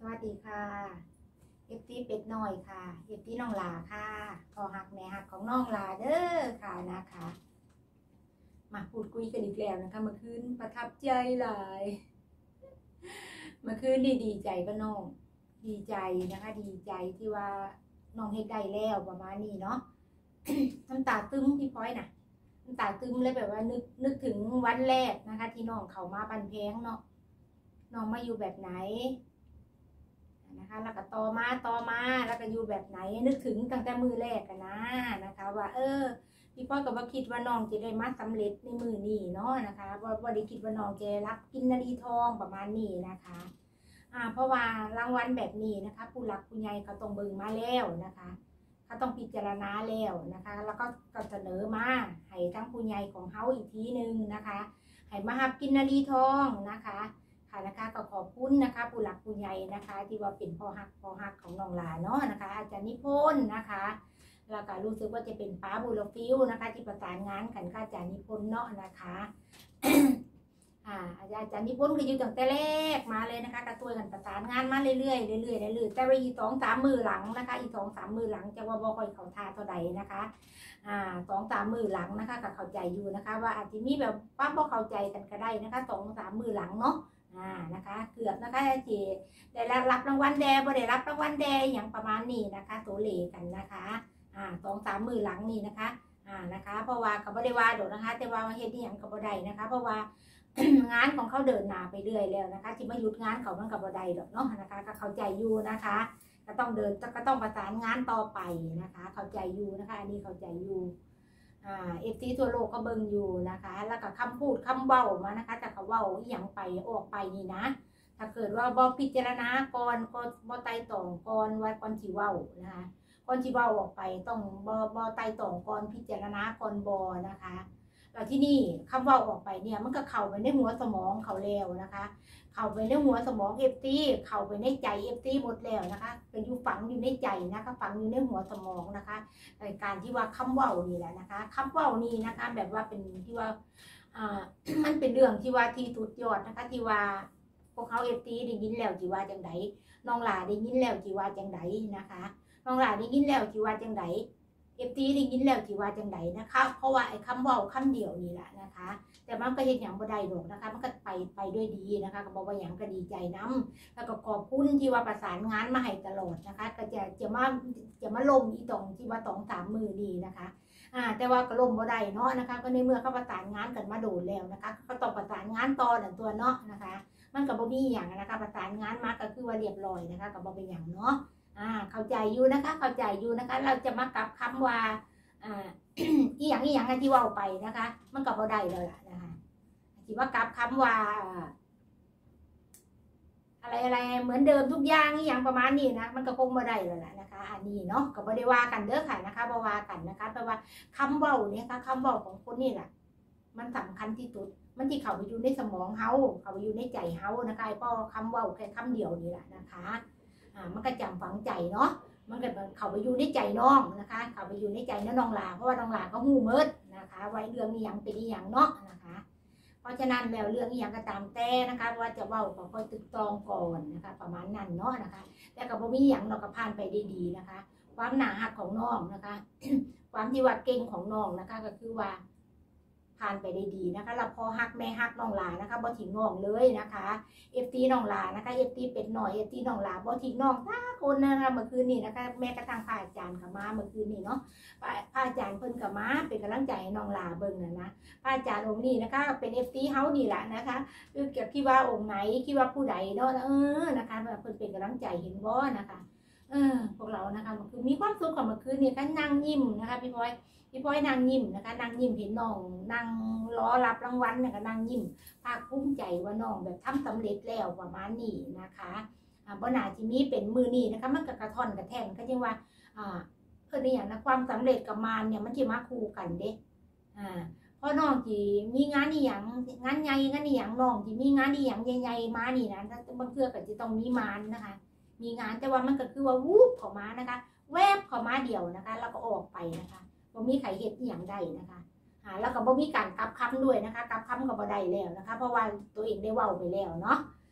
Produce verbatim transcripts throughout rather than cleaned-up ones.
วัสดีค่ะเอฟซีเป็ดน้อยค่ะเอฟซีน้องลาค่ะพอหักแม่หักของน้องลาเด้อค่ะนะคะมาพูดคุยกันอีกแล้วนะคะเมื่อคืนประทับใจหลายเมื่อคืนดีดีใจก็น้องดีใจนะคะดีใจที่ว่าน้องเฮ็ดได้แล้วประมาณนี้เนาะ น้ำตาตึมพี่พ้อยน่ะน้ำตาตึมเลยแบบว่านึกนึกถึงวันแรกนะคะที่น้องเขามาบันเพงเนาะน้องมาอยู่แบบไหนนะคะแล้วก็ต่อมาต่อมาแล้วก็อยู่แบบไหนนึกถึงตั้งแต่มือแรกกันนะนะคะว่าเออพี่พ่อก็บ่คิดว่าน้องจะได้มาสำเร็จในมือนี้เนาะนะคะว่าบ่ได้คิดว่าน้องจะรับกินนารีทองประมาณนี้นะคะอ่าเพราะว่ารางวัลแบบนี้นะคะผู้หลักผู้ใหญ่เขาต้องเบิ่งมาแล้วนะคะเขาต้องพิจารณาแล้วนะคะแล้วก็ก็เสนอมาให้ทั้งผู้ใหญ่ของเฮาอีกทีนึงนะคะให้มารับกินนารีทองนะคะค่ะนะคะก็ขอบคุณนะคะผู้หลักผู้ใหญ่นะคะที่ว่าเป็นพ่อฮักพ่อฮักของน้องหลาเนาะนะคะอาจารย์นิพนธ์นะคะแล้วก็รู้สึกว่าจะเป็นป้าบุรฟิวนะคะที่ประสานงานกันกับอาจารย์นิพนธ์เนาะนะคะ อ่าอาจารย์นิพนธ์ก็อยู่ตั้งแต่แรกมาเลยนะคะกระตุ้ยกันประสานงานมาเรื่อยๆเรื่อยๆเรื่อยๆแต่ว่าอีสองสามมือหลังนะคะอีสองสามมือหลังจะว่าบ่ค่อยเขาท่าเท่าใดนะคะอ่าสองสามมือหลังนะคะก็เข้าใจอยู่นะคะว่าอาจจะมีแบบป้าบ่เข้าใจกันก็ได้นะคะสองสามมือหลังเนาะอ่านะคะเกือบนะคะจีได้รับรางวัลแดบ่ได้รับรางวัลแดอย่างประมาณนี้นะคะโสเลกันนะคะอ่าสองสามมือหลังนี่นะคะอ่านะคะเพราะว่าก็บ่ได้ว่าโดดนะคะแต่ว่าเฮ็ดอย่างก็บ่ได้นะคะเพราะว่า งานของเขาเดินหน้าไปเรื่อยแล้วนะคะที่มาหยุดงานเขามันกับบ่ได้ดอกเนาะนะคะก็เข้าใจอยู่นะคะก็ต้องเดินก็ต้องประสานงานต่อไปนะคะเข้าใจอยู่นะคะอันนี้เข้าใจอยู่อ่าเอฟซีทั่วโลกก็เบิ่งอยู่นะคะแล้วก็คำพูดคำเว้ามานะคะแต่เขาเว้าอีหยังไปออกไปนี่นะถ้าเกิดว่าบ่พิจารณาก่อนก็บ่ไต่ตองก่อนไว้ก่อนสิเว้านะคะก่อนสิเว้าออกไปต้องบ่บ่ไต่ตองก่อนพิจารณาก่อนบ่นะคะแล้วที่นี่คำว่าออกไปเนี่ยมันก็เข้าไปในหัวสมองเขาแล้วนะคะเข้าไปในหัวสมองเอฟซีเข้าไปในใจเอฟซีหมดแล้วนะคะไปอยู่ฝังอยู่ในใจนะคะฝังอยู่ในหัวสมองนะคะในการที่ว่าคำว่านี่แหละนะคะคำว่านี่นะคะแบบว่าเป็นที่ว่าอ่า มันเป็นเรื่องที่ว่าที่สุดยอดนะคะที่ว่าพวกเขาเอฟซีได้ยินแล้วจีว่าจังไดน้องหลาได้ยินแล้วจีว่าจังไดนะคะน้องหลาได้ยินแล้วจีว่าจังไดเอฟซีได้ยินแล้วที่ว่าจังไดนะคะเพราะว่าไอ้คำว่าคำเดียวนี่แหละนะคะแต่มันก็เห็นอย่างบ่ได้หรอกนะคะมันก็ไปไปด้วยดีนะคะก็บอกว่าอย่างก็ดีใจน้ำแล้วก็ขอบคุณที่ว่าประสานงานมาให้ตลอดนะคะก็จะจะมาจะมาลงอีตรงที่ว่าตองสามมือดีนะคะอ่าแต่ว่าก็ลงบ่ได้เนาะนะคะก็ในเมื่อเขาประสานงานกันมาโดนแล้วนะคะก็ต้องประสานงานต่อหนึ่งตัวเนาะนะคะมันกับบ่มีอย่างนะคะประสานงานมาก็คือว่าเรียบร้อยนะคะกับบ่เป็นอย่างเนาะอ่าเข้าใจอยู่นะคะเข้าใจอยู่นะคะเราจะมากับคำว่าอ่า อีหยังอีหยังที่ว่าไปนะคะมันกับบ่ได้แล้วล่ะนะคะที่ว่ากับคำว่าอะไรอะไรเหมือนเดิมทุกอย่างอีหยังประมาณนี้นะมันก็คงบ่ได้แล้วล่ะนะคะอันนี้เนาะก็บ่ได้ว่ากันเด้อค่ะนะคะบ่ว่ากันนะคะแต่ว่าคำเว้าเนี่ยค่ะคำเว้าของคนนี่แหละมันสำคัญที่สุดมันที่เข้าไปอยู่ในสมองเฮาเข้าไปอยู่ในใจเฮานะคะเพราะคำเว้าแค่คำเดียวนี่แหละนะคะอ่ามันก็จำฝังใจเนาะมันก็เข้าไปอยู่ในใจน้องนะคะเข้าไปอยู่ในใจน้องหลาเพราะว่าน้องหลาก็หู้มืดนะคะไว้เรื่องนี้อย่างเป็นอีหยังเนาะนะคะเพราะฉะนั้นแล้วเรื่องอีหยังก็ตามแต่นะคะว่าจะเว้าก็ค่อยตึกตรองก่อนนะคะประมาณนั้นเนาะนะคะแต่ก็บ่มีหยังเราก็ผ่านไปได้ดีนะคะความหนาหักของน้องนะคะ ความที่ว่าเก่งของน้องนะคะก็คือว่าผ่านไปได้ดีนะคะแล้วพอฮักแม่ฮักน้องหลานะคะบ่ทิ้งน้องเลยนะคะเอฟตีน้องหลานะคะเอฟตีเป็ดหน่อยเอฟตีน้องหลาบ่ทิ้งน้องสักคนนะคะเมื่อคืนนี้นะคะแม่กระทั่งพระอาจารย์กับมาเมื่อคืนนี้เนาะพระอาจารย์เพิ่นกับมาเป็นกำลังใจให้น้องหลาเบิ่งนะนะพระอาจารย์องค์นี้นะคะเป็นเอฟตีเฮานี่แหละนะคะคือเกี่ยวกับที่ว่าองค์ไหนที่ว่าผู้ใดเนาะเออนะคะเพิ่นเป็นกำลังใจเห็นบ่นะคะเออพวกเรานะคะคือมีความสุขกับเมื่อคืนนี้ก็นั่งยิ้มนะคะพี่พลอยพี่พ้อยนางยิ้มนะคะนางยิ้มเห็นน้องนางล้อรับรางวัลเนี่ยก็นางยิ้มภาคภูมิใจว่าน้องแบบทำสำเร็จแล้วประมาณนี้นะคะอ่าบ่น่าที่มีเป็นมือนี้นะคะมันก็กระท่อนกระแท่นก็ยังว่าอ่าเพื่อนอย่างนะความสำเร็จกับมารเนี่ยมันจะมาคู่กันเด้อ่าเพราะน้องที่มีงานอีหยังงานใหญ่งานอีหยังน้องที่มีงานอีหยังใหญ่ๆมานี่นะบางเทื่อก็จะต้องมีมารนะคะมีงานแต่ว่ามันก็คือว่าวูบเข้ามานะคะแวบเข้ามาเดียวนะคะแล้วก็ออกไปนะคะบ่มีไข่เห็ดอย่างใดนะคะอ่าแล้วก็บ่มีการกลับคำด้วยนะคะกลับคำก็บ่ได้แล้วนะคะเพราะว่าตัวเองได้เว้าไปแล้วเนาะ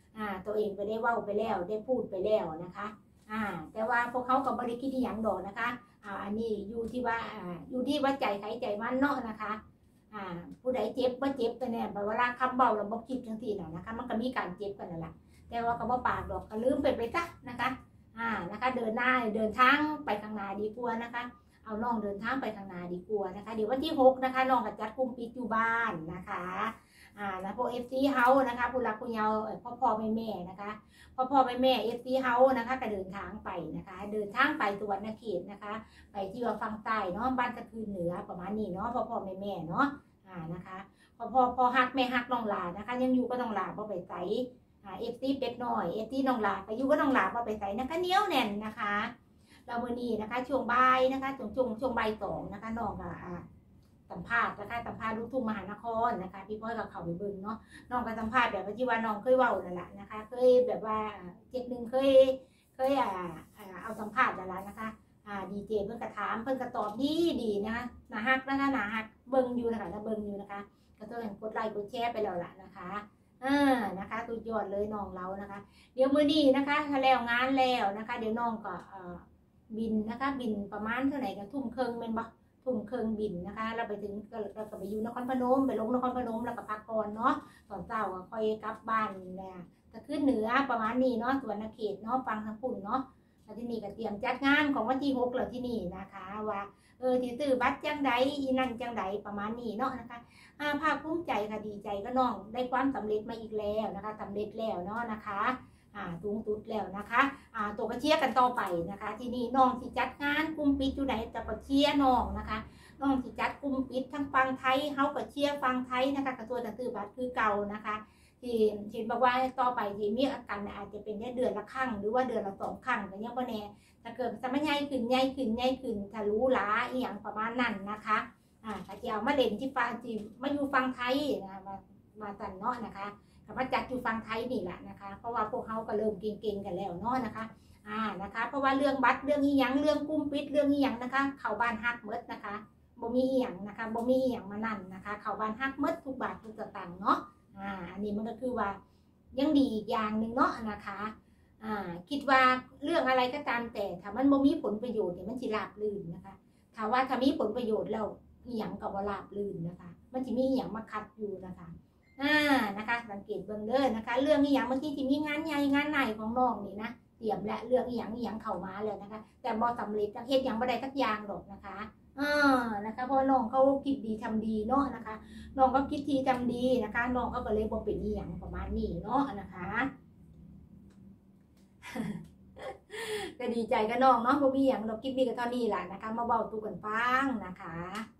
อ่าตัวเองไปได้เว้าไปแล้วได้พูดไปแล้วนะคะอ่าแต่ว่าพวกเขาก็บริคิดที่อย่างดอกนะคะอ่าอันนี้อยู่ที่ว่าอ่าอยู่ที่ว่าใจใครใจมันเนาะนะคะอ่าผู้ใดเจ็บว่าเจ็บไปเนี่ยแบบเวลาคำเบาเราบอกคิดทั้งทีน่ะนะคะมันก็มีการเจ็บกันนั่นแหละแต่ว่าก็บ่ปากดอกก็ลืมไปไปซะนะคะอ่านะคะเดินหน้าเดินทางไปข้างหน้าดีกว่านะคะเอาน้องเดินทางไปข้างหน้าดีกว่านะคะเดี๋ยววันที่หกนะคะน้องก็จัดกลุ่มปิดอยู่บ้านนะคะอ่านะพวกเอฟซีเฮานะคะผู้รักผู้เยาว์พ่อพ่อแม่แม่นะคะพ่อพ่อแม่แม่เอฟซีเฮานะคะก็เดินทางไปนะคะเดินทางไปสุวรรณเขตนะคะไปที่ว่าฝั่งใต้เนาะบ้านกระทือเหนือประมาณนี้เนาะพ่อพ่อแม่แม่เนาะอ่านะคะพ่อพ่อพ่อฮักแม่ฮักน้องหลานะคะยังอยู่ก็น้องหลาพ่อไปใส่อ่าเอฟซีเป็ดน้อยเอฟซีน้องหลาไปอยู่ก็น้องหลาพ่อไปใส่นะคะเหนียวแน่นนะคะเราเมื่อนี้นะคะช่วงบ่ายนะคะช่วงช่วงช่วงบ่ายสองนะคะน้องอ่ะสัมภาษณ์นะคะสัมภาษณ์ลูกทุ่งมหานครนะคะพี่พ่อยกับเขาไปเบิ่งเนาะน้องก็สัมภาษณ์แบบที่ว่าน้องเคยเว้านั่นแหละนะคะเคยแบบว่าเจ็ดหนึ่งเคยเคยอ่าเอาสัมภาษณ์นั่นแหละนะคะอ่าดีเจเพิ่นกระถามเพิ่นกระตอบดีดีนะคะหนาฮักนะคะหนาฮักเบิ่งอยู่นะคะถ้าเบิ่งอยู่นะคะก็ต้องกดไลค์กดแชร์ไปแล้วล่ะนะคะอ่านะคะสุดยอดเลยน้องเรานะคะเดี๋ยวมื้อนี้นะคะถ้าแล้วงานแล้วนะคะเดี๋ยวน้องก็บินนะคะบินประมาณเท่าไหร่กันทุ่มครึ่งเป็นบ่ทุ่มครึ่งบินนะคะเราไปถึงก็เราก็ไปอยู่นครพนมไปลงนครพนมแล้วก็พักก่อนเนาะตอนเช้าก็ค่อยกลับบ้านเนี่ยจะขึ้นเหนือประมาณนี้เนาะสวนเขตเนาะฟังทางปุ่นเนาะแล้วที่นี่ก็เตรียมจัดงานของวันที่หกแล้วที่นี่นะคะว่าเออที่ซื้อบัตรจังใดอีนั่นจังใดประมาณนี้เนาะนะคะอ่าภาคภูมิใจค่ะดีใจก็น้องได้ความสำเร็จมาอีกแล้วนะคะสำเร็จแล้วเนาะนะคะอ่าตุงตุดแล้วนะคะอ่าตัวก็เชียร์กันต่อไปนะคะที่นี่น้องที่จัดงานกลุ่มปิดอยู่ไหนจะก็เชียร์น้องนะคะน้องที่จัดกลุ่มปิดทั้งฟังไทยเขาก็เชียร์ฟังไทยนะคะกระตัวจะซื้อบัตรคือเก่านะคะที่ที่บอกว่าต่อไปที่มีอาการอาจจะเป็นเดือนละครั้งหรือว่าเดือนละสองครั้งอย่างเงี้ยก็แน่ถ้าเกิดสมัยใหญ่ขึ้นใหญ่ขึ้นใหญ่ขึ้นถ้ารู้หลาอีหยังประมาณนั้นนะคะอ่าถ้าจะเอามาเล่นที่ฟังที่มาอยู่ฟังไทยนะมามาตันเนาะนะคะมาจัดอยู่ฟังไทยนี่แหละนะคะเพราะว่าพวกเขาก็เริ่มเก่งๆกันแล้วเนาะนะคะอ่านะคะเพราะว่าเรื่องบัตรเรื่องอีหยังเรื่องกุ้มปิดเรื่องอีหยังนะคะเข้าบ้านฮักเมดนะคะบ่มีอีหยังนะคะบ่มีอีหยังมานั่นนะคะเข้าบ้านฮักเมดทุกบาททุกสตางค์เนาะอ่าอันนี้มันก็คือว่ายังดีอีกอย่างหนึ่งเนาะนะคะอ่าคิดว่าเรื่องอะไรก็ตามแต่ถ้ามันบ่มีผลประโยชน์เนี่ยมันสิราบรื่นนะคะถ้าว่าถ้ามีผลประโยชน์แล้วอีหยังก็บ่ราบรื่นนะคะมันสิมีอีหยังมาคัดอยู่นะคะอ่านะคะสังเกตเบิ่งเด้อนะคะเรื่องอีหยังบางทีที่มีงานใหญ่งานไหนของน้องนี่นะเตรียมและเรื่องอีหยังอีหยังเข้ามาแล้วนะคะแต่บ่สำเร็จจักเฮ็ดหยังบ่ได้สักอย่างหรอกนะคะอ่านะคะเพราะน้องเขาคิดดีทำดีเนาะนะคะน้องก็คิดทีทำดีนะคะน้องก็เลยบ่เป็นอีหยังประมาณนี้เนาะนะคะก็ดีใจกับน้องเนาะบ่มีหยังดอกคลิปนี้ก็เท่านี้แหละนะคะมาเว้าสู่กันฟังนะคะ